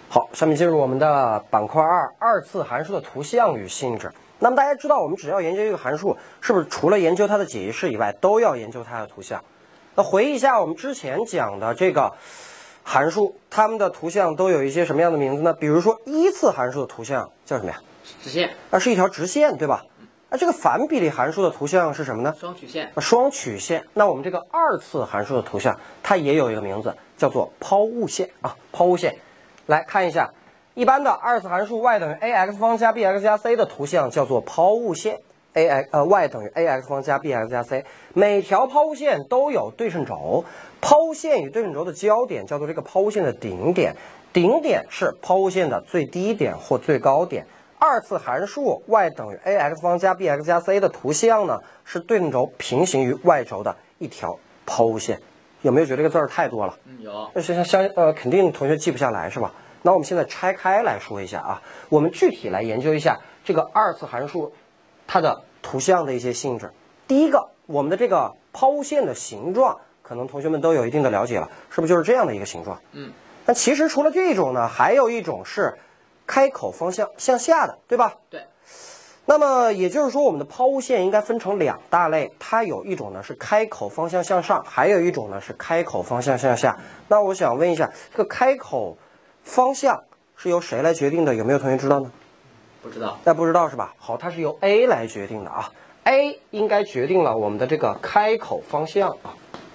好，下面进入我们的板块2，二次函数的图像与性质。那么大家知道，我们只要研究一个函数，是不是除了研究它的解析式以外，都要研究它的图像？那回忆一下我们之前讲的这个函数，它们的图像都有一些什么样的名字呢？比如说一次函数的图像叫什么呀？ 直线。 是一条直线，对吧？这个反比例函数的图像是什么呢？ 双曲线。 双曲线。那我们这个二次函数的图像，它也有一个名字，叫做抛物线啊，抛物线。来看一下，一般的二次函数 y 等于 ax 方加 bx 加 c 的图像叫做抛物线。y 等于 ax 方加 bx 加 c， 每条抛物线都有对称轴，抛物线与对称轴的交点叫做这个抛物线的顶点，顶点是抛物线的最低点或最高点。二次函数 y 等于 ax 方加 bx 加 c 的图像呢，是对称轴平行于 y 轴的一条抛物线。有没有觉得这个字儿太多了？ 有。 肯定同学记不下来是吧？那我们现在拆开来说一下啊，我们具体来研究一下这个二次函数它的图像的一些性质。第一个，我们的这个抛物线的形状，可能同学们都有一定的了解了，是不是就是这样的一个形状？那其实除了这种呢，还有一种是开口方向向下的，对吧？ 对。 那么也就是说，我们的抛物线应该分成2大类，它有一种呢是开口方向向上，还有一种呢是开口方向向下。那我想问一下，这个开口方向是由谁来决定的？有没有同学知道呢？ 不知道。 不知道是吧？好，它是由 A 来决定的啊。A 应该决定了我们的这个开口方向啊。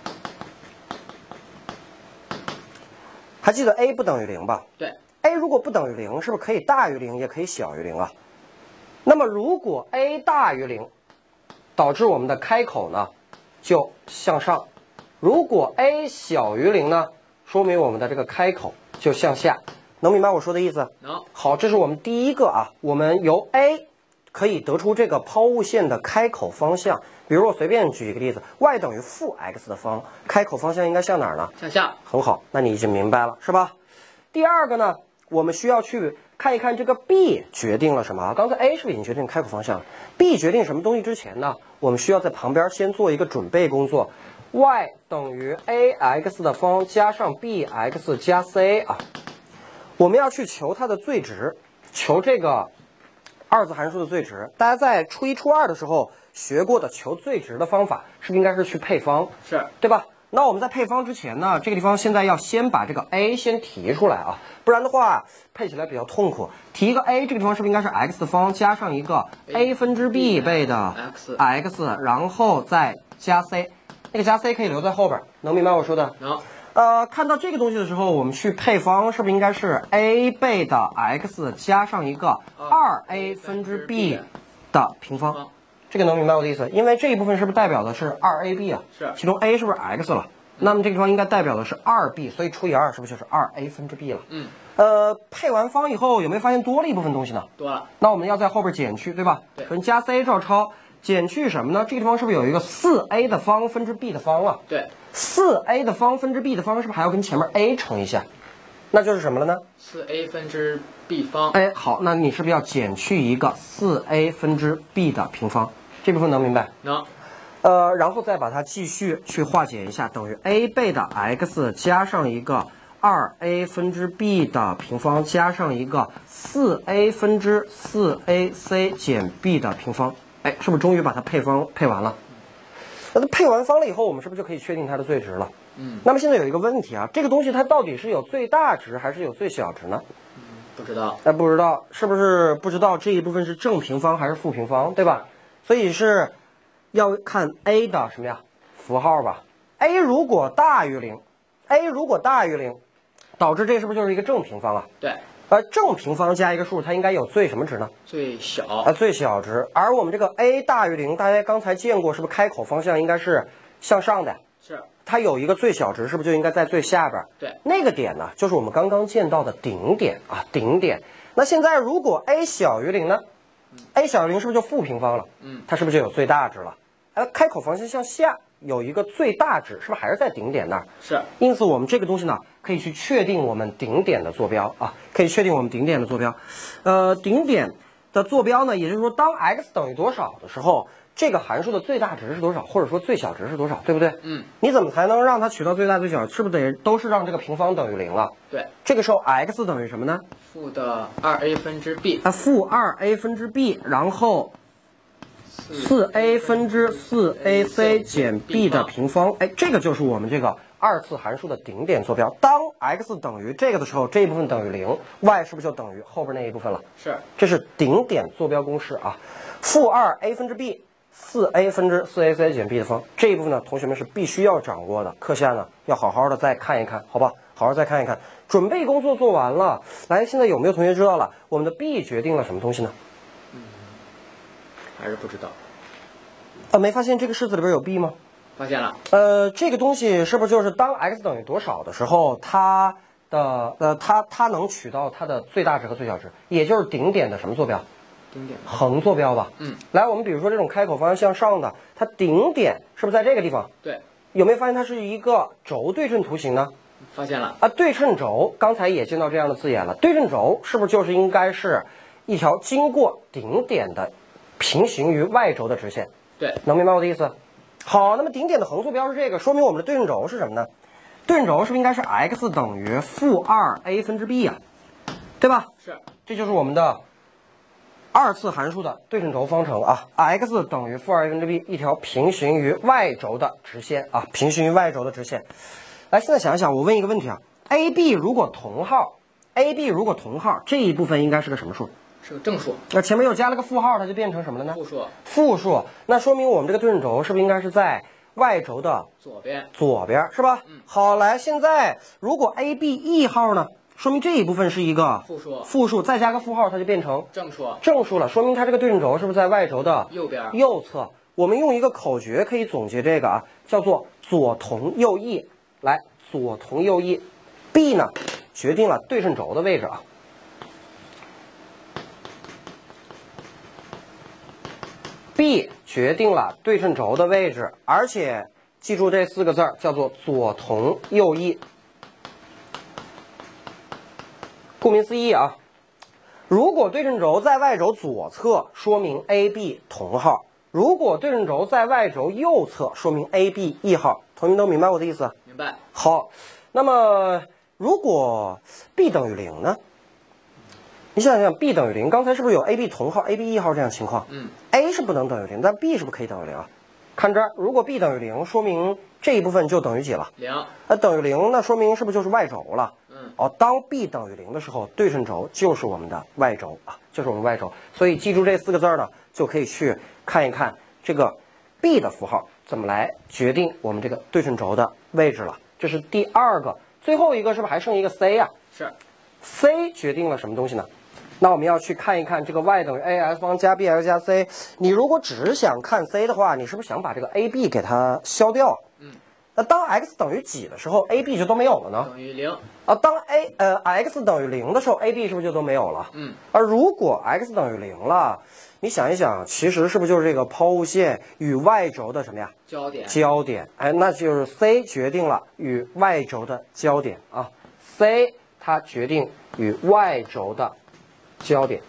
还记得 A 不等于0吧？ 对。 A 如果不等于0，是不是可以大于0，也可以小于0啊？那么如果 a 大于0，导致我们的开口呢就向上；如果 a 小于0呢，说明我们的这个开口就向下。能明白我说的意思？ 能。 好，这是我们第一个啊，我们由 a 可以得出这个抛物线的开口方向。比如我随便举一个例子 ，y 等于负 x 的方，开口方向应该向哪儿呢？ 向下。 很好，那你已经明白了是吧？第二个呢，我们需要去看一看这个 b 决定了什么。刚才 a 是不是已经决定开口方向了？ b 决定什么东西之前呢，我们需要在旁边先做一个准备工作。y 等于 ax 的方加上 bx 加 c 啊，我们要去求它的最值，求这个二次函数的最值。大家在初1、初2的时候学过的求最值的方法，是不是应该是去配方？ 是， 对吧？那我们在配方之前呢，这个地方现在要先把这个 a 先提出来啊，不然的话配起来比较痛苦。提一个 a， 这个地方是不是应该是 x 的方加上一个 a 分之 b 倍的 x， 然后再加 c， 那个加 c 可以留在后边，能明白我说的？ 能。 看到这个东西的时候，我们去配方是不是应该是 a 倍的 x 加上一个 2a 分之 b 的平方？这个能明白我的意思？因为这一部分是不是代表的是 2ab 啊？ 是。 其中 a 是不是 x 了？那么这个地方应该代表的是 2b， 所以除以2是不是就是 2a 分之 b 了？配完方以后有没有发现多了一部分东西呢？ 多了。 那我们要在后边减去，对吧？ 对。 跟加 c 照抄，减去什么呢？这个地方是不是有一个 4a 的方分之 b 的方啊？ 对。 4a 的方分之 b 的方是不是还要跟前面 a 乘一下？那就是什么了呢 ？4a 分之 b 方。 好，那你是不是要减去一个 4a 分之 b 的平方？这部分能明白？ 能。 然后再把它继续去化解一下，等于 a 倍的 x 加上一个 2a 分之 b 的平方加上一个 4a 分之 4ac 减 b 的平方。是不是终于把它配方配完了？那配完方了以后，我们是不是就可以确定它的最值了？那么现在有一个问题啊，这个东西它到底是有最大值还是有最小值呢？ 不知道。 不知道，是不是不知道这一部分是正平方还是负平方，对吧？所以是要看 a 的什么呀？符号吧。a 如果大于0，a 如果大于0，导致这是不是就是一个正平方啊？ 对。 正平方加一个数，它应该有最什么值呢？ 最小。 最小值。而我们这个 a 大于0，大家刚才见过，是不是开口方向应该是向上的？ 是。 它有一个最小值，是不是就应该在最下边？ 对。 那个点呢，就是我们刚刚见到的顶点啊，顶点。那现在如果 a 小于0呢？a 小于0是不是就负平方了？它是不是就有最大值了？开口方向向下有一个最大值，是不是还是在顶点那儿？ 是。 因此我们这个东西呢，可以去确定我们顶点的坐标啊，可以确定我们顶点的坐标。顶点的坐标呢，也就是说，当 x 等于多少的时候， 这个函数的最大值是多少，或者说最小值是多少，对不对？ 嗯， 你怎么才能让它取到最大最小？是不是都是让这个平方等于0了？ 对。 这个时候 x 等于什么呢？ 负的2a分之 b。 负2a分之 b， 然后4a分之4ac 减 b 的平方。哎，这个就是我们这个二次函数的顶点坐标。当 x 等于这个的时候，这一部分等于0，y 是不是就等于后边那一部分了？ 是。 这是顶点坐标公式啊。负2a分之 b。4a分之4ac 减 b 的方，这一部分呢，同学们是必须要掌握的。课下呢，要好好的再看一看，好吧？好好再看一看。准备工作做完了，来，现在有没有同学知道了我们的 b 决定了什么东西呢？ 还是不知道。 没发现这个式子里边有 b 吗？ 发现了。 这个东西是不是就是当 x 等于多少的时候，它能取到它的最大值和最小值，也就是顶点的什么坐标？ 顶点横坐标吧。来，我们比如说这种开口方向向上的，它顶点是不是在这个地方？ 对。 有没有发现它是一个轴对称图形呢？ 发现了。 对称轴，刚才也见到这样的字眼了。对称轴是不是就是应该是一条经过顶点的平行于 y 轴的直线？ 对。 能明白我的意思？好，那么顶点的横坐标是这个，说明我们的对称轴是什么呢？对称轴是不是应该是 x 等于负2a分之 b 呀？对吧？ 是。这就是我们的二次函数的对称轴方程啊 ，x 等于负2a分之 b， 一条平行于 y 轴的直线啊，平行于 y 轴的直线。来，现在想一想，我问一个问题啊 ，ab 如果同号，这一部分应该是个什么数？ 是个正数。 那前面又加了个负号，它就变成什么了呢？ 负数。 负数，那说明我们这个对称轴是不是应该是在 y 轴的左边是吧？好，来，现在如果 ab 1号呢？说明这一部分是一个负数，再加个负号，它就变成正数了。说明它这个对称轴是不是在 y 轴的右侧？我们用一个口诀可以总结这个啊，叫做左同右异。来，左同右异 ，b 呢决定了对称轴的位置啊。b 决定了对称轴的位置，而且记住这4个字儿叫做左同右异。顾名思义啊，如果对称轴在 y 轴左侧，说明 AB 同号；如果对称轴在 y 轴右侧，说明 AB 异号。同学们都明白我的意思？ 明白。 好，那么如果 b 等于0呢？你想想 b 等于0，刚才是不是有 AB 同号、AB 异号这样情况？A 是不能等于0，但 b 是不是可以等于0啊？看这儿，如果 b 等于0，说明这一部分就等于几了？0。等于0，那说明是不是就是 y 轴了？当 b 等于0的时候，对称轴就是我们的 y 轴啊，就是我们 y 轴。所以记住这4个字呢，就可以去看一看这个 b 的符号怎么来决定我们这个对称轴的位置了。这是第2个，最后一个是不是还剩一个 c 啊？ 是。 c 决定了什么东西呢？那我们要去看一看这个 y 等于 ax 方加 bx 加 c。你如果只想看 c 的话，你是不是想把这个 ab 给它消掉？那当 x 等于几的时候 ，ab 就都没有了呢？ 等于0。 当x 等于0的时候 ，ab 是不是就都没有了？而如果 x 等于0了，你想一想，其实是不是就是这个抛物线与 y 轴的什么呀？交点。哎，那就是 c 决定了与 y 轴的交点啊 ，c 它决定与 y 轴的交点。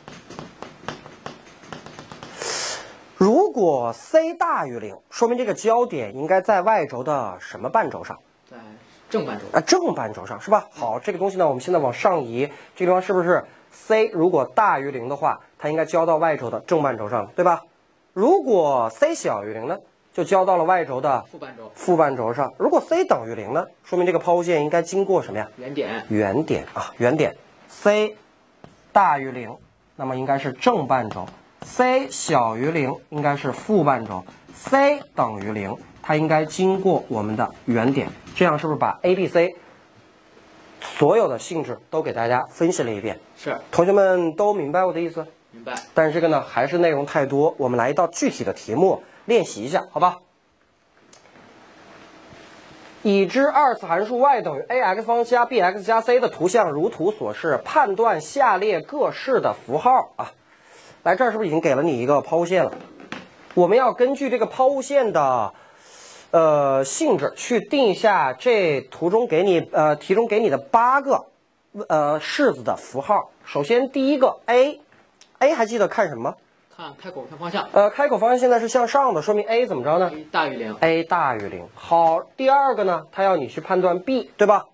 如果 c 大于0，说明这个交点应该在 y 轴的什么半轴上？ 在正半轴。 正半轴上是吧？好，这个东西呢，我们现在往上移，这个地方是不是 c 如果大于0的话，它应该交到 y 轴的正半轴上，对吧？如果 c 小于0呢，就交到了 y 轴的负半轴上。如果 c 等于0呢，说明这个抛物线应该经过什么呀？原点啊，原点。c 大于0，那么应该是正半轴。c 小于0应该是负半轴 ，c 等于0，它应该经过我们的原点，这样是不是把 A、B、C 所有的性质都给大家分析了一遍？ 是。 同学们都明白我的意思？ 明白。 但是这个呢，还是内容太多，我们来一道具体的题目练习一下，好吧？已知二次函数 y 等于 ax 方加 bx 加 c 的图像如图所示，判断下列各式的符号啊。来，这儿是不是已经给了你一个抛物线了？我们要根据这个抛物线的性质去定一下这图中给你题中给你的8个式子的符号。首先第一个 a 还记得看什么？ 看开口看方向。 开口方向现在是向上的，说明 A 怎么着呢 ？A 大于0。 A 大于0。好，第二个呢，它要你去判断 B， 对吧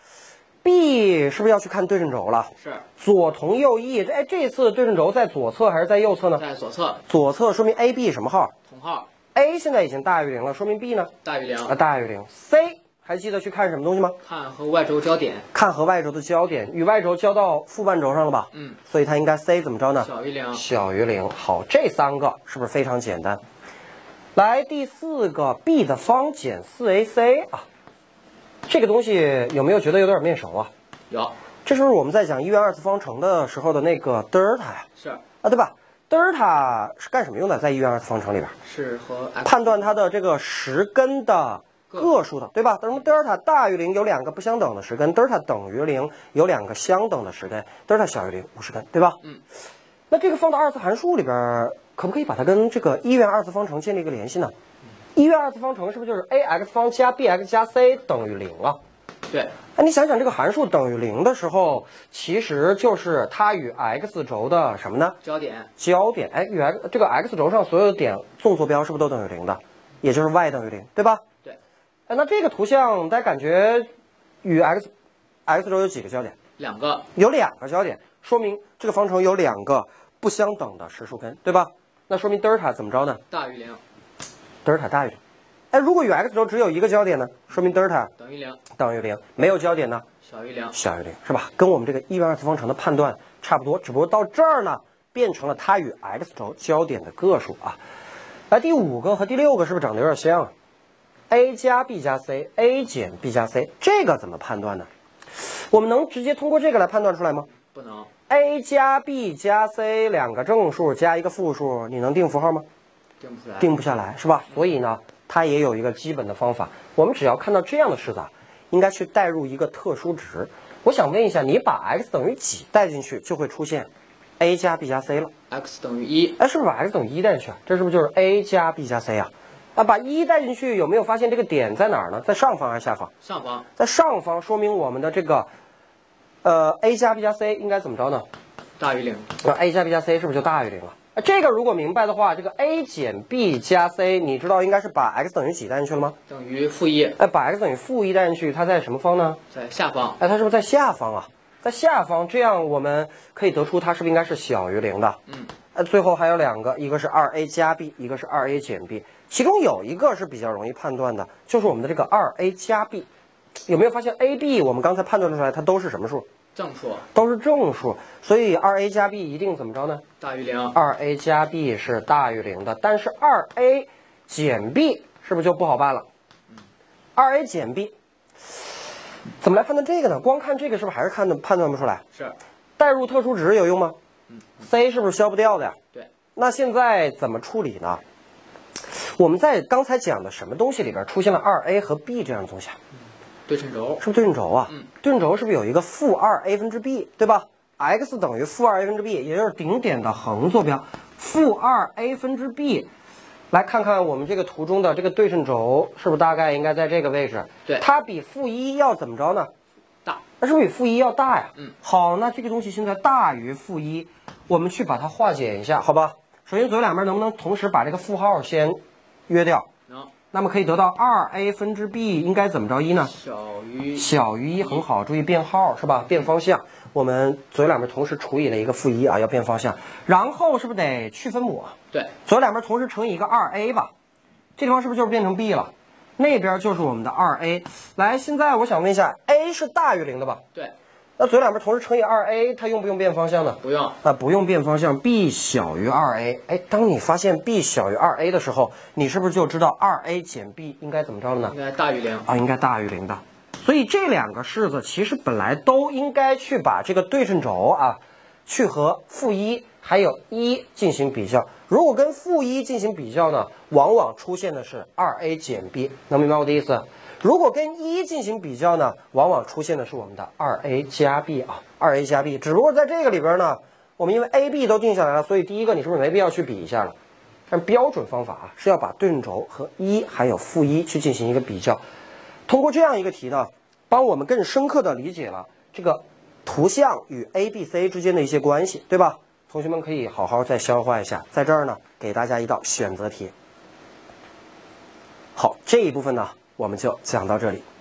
？B 是不是要去看对称轴了？ 是。 左同右异，这次对称轴在左侧还是在右侧呢？ 在左侧。 左侧说明 AB 什么号？ 同号。 A 现在已经大于0了，说明 B 呢？ 大于0。 大于0。C 还记得去看什么东西吗？ 看和 Y 轴交点。 看和 Y 轴的交点，与 Y 轴交到负半轴上了吧？所以它应该 C 怎么着呢？ 小于0。 小于0。好，这3个是不是非常简单？来，第4个 B 的方减 4AC 啊，这个东西有没有觉得有点面熟啊？ 有。 这是不是我们在讲一元二次方程的时候的那个德尔塔呀？ 是啊， 对吧？德尔塔是干什么用的？在一元二次方程里边是和 X 判断它的这个实根的个数的，对吧？等于德尔塔大于0有2个不相等的实根，德尔塔等于0有2个相等的实根，德尔塔小于0无实根，对吧？那这个放到二次函数里边，可不可以把它跟这个一元二次方程建立一个联系呢？一元二次方程是不是就是 ax 方加 bx 加 c 等于0了？ 对。 你想想这个函数等于0的时候，其实就是它与 x 轴的什么呢？ 交点。 与这个 x 轴上所有的点纵坐标是不是都等于0的？也就是 y 等于0，对吧？ 对。 那这个图像大家感觉与 x 轴有几个交点？2个。有2个交点，说明这个方程有2个不相等的实数根，对吧？那说明德尔塔怎么着呢？ 大于0。 德尔塔大于0。如果与 x 轴只有一个交点呢，说明德尔塔等于0。 等于0。没有交点呢？ 小于0。 小于0，是吧？跟我们这个一元二次方程的判断差不多，只不过到这儿呢，变成了它与 x 轴交点的个数啊。来，第5个和第6个是不是长得有点像？A 加 B 加 C，A 减 B 加 C， 这个怎么判断呢？我们能直接通过这个来判断出来吗？ 不能。 A 加 B 加 C 2个正数加一个负数，你能定符号吗？ 定不出来。 定不下来，是吧？所以呢，它也有一个基本的方法。我们只要看到这样的式子，应该去代入一个特殊值。我想问一下，你把 x 等于几带进去，就会出现 A 加 B 加 C 了。 x 等于1。 是不是把 x 等于1带进去啊？这是不是就是 A 加 B 加 C 啊？把1带进去，有没有发现这个点在哪儿呢？在上方还是下方？ 上方。在上方，说明我们的这个A 加 B 加 C 应该怎么着呢？ 大于0。 那 A 加 B 加 C 是不是就大于0了？这个如果明白的话，这个 A 减 B 加 C， 你知道应该是把 x 等于几带进去了吗？ 等于-1。 把 x 等于-1带进去，它在什么方呢？ 在下方。 它是不是在下方啊？在下方，这样我们可以得出它是不是应该是小于0的？最后还有2个，一个是 2a 加 b， 一个是 2a 减 b， 其中有一个是比较容易判断的，就是我们的这个 2a 加 b。有没有发现 a、b 我们刚才判断出来它都是什么数？ 正数。都是正数，所以 2a 加 b 一定怎么着呢？ 大于0。 2a 加 b 是大于0的，但是 2a 减 b 是不是就不好办了？2a 减 b 怎么来判断这个呢？光看这个是不是还是判断不出来？ 是。 代入特殊值有用吗？C 是不是消不掉的呀？ 对。 那现在怎么处理呢？我们在刚才讲的什么东西里边出现了 2a 和 b 这样的东西啊？ 对称轴。 是不是对称轴啊？对称轴是不是有一个-2a 分之 b， 对吧？ x 等于-2a 分之 b， 也就是顶点的横坐标-2a 分之 b。来看看我们这个图中的这个对称轴，是不是大概应该在这个位置？ 对。 它比-1要怎么着呢？ 大。 那是不是比-1要大呀？好，那这个东西现在大于-1，我们去把它化解一下，好吧？首先左右两边能不能同时把这个负号先约掉？ 能。 那么可以得到 2a 分之 b 应该怎么着1呢？小于1，很好，注意变号是吧？变方向，我们左右两边同时除以了一个-1啊，要变方向，然后是不是得去分母？ 对， 左右两边同时乘以一个 2a 吧，这地方是不是就是变成 b 了？那边就是我们的 2a。来，现在我想问一下 ，a 是大于0的吧？ 对。 那左右两边同时乘以 2a， 它用不用变方向呢？ 不用。 不用变方向 ，b 小于 2a。当你发现 b 小于 2a 的时候，你是不是就知道 2a 减 b 应该怎么着了呢？ 应该大于0。 应该大于0的。所以这2个式子其实本来都应该去把这个对称轴去和-1还有1进行比较。如果跟-1进行比较呢，往往出现的是 2a 减 b， 能明白我的意思？如果跟1进行比较呢，往往出现的是我们的 2a 加 b 2a 加 b。只不过在这个里边呢，我们因为 a、b 都定下来了，所以第一个你是不是没必要去比一下了？但标准方法是要把对称轴和1还有-1去进行一个比较。通过这样一个题呢，帮我们更深刻的理解了这个图像与 a、b、c 之间的一些关系，对吧？ 同学们可以好好再消化一下。在这儿呢，给大家一道选择题。好，这一部分呢，我们就讲到这里。